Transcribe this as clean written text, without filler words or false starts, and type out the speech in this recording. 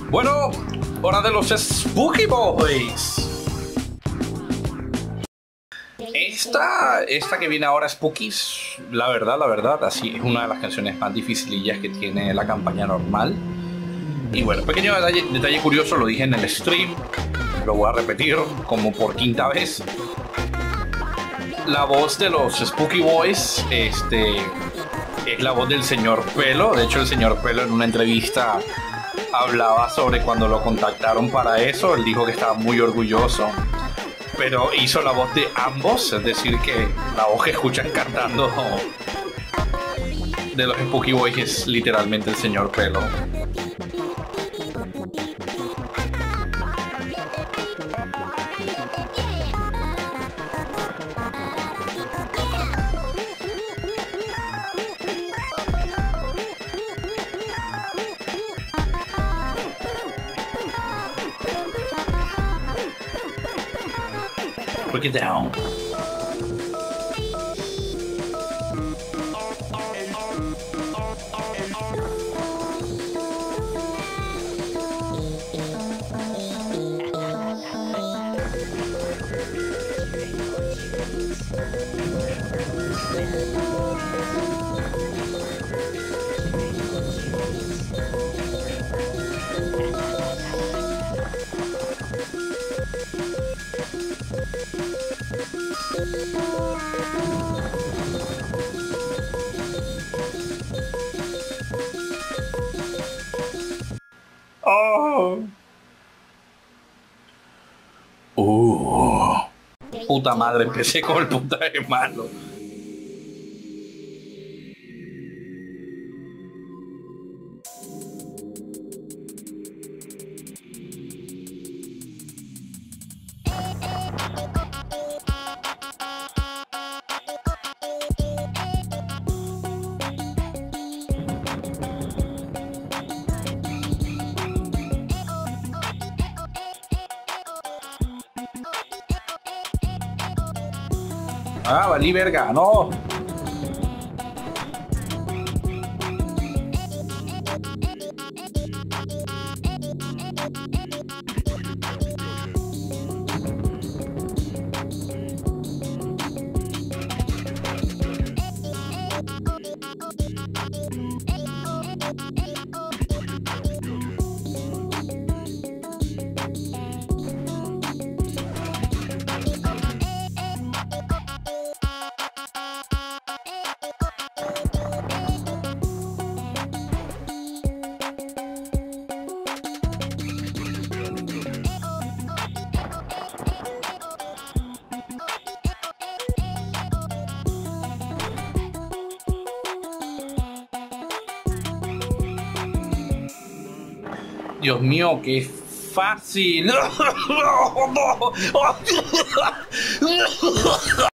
Bueno, hora de los Spooky Boys. Esta que viene ahora, Spookies, la verdad, así es una de las canciones más dificilillas que tiene la campaña normal. Y bueno, pequeño detalle curioso, lo dije en el stream, lo voy a repetir como por quinta vez. La voz de los Spooky Boys, es la voz del señor Pelo. De hecho, el señor Pelo en una entrevista hablaba sobre cuando lo contactaron para eso. Él dijo que estaba muy orgulloso, pero hizo la voz de ambos, es decir, que la voz que escuchan cantando de los Spooky Boys es literalmente el señor Pelo. Break it down. Oh. Puta madre, empecé con el puntaje malo. Ah, valí verga, no. Dios mío, qué fácil.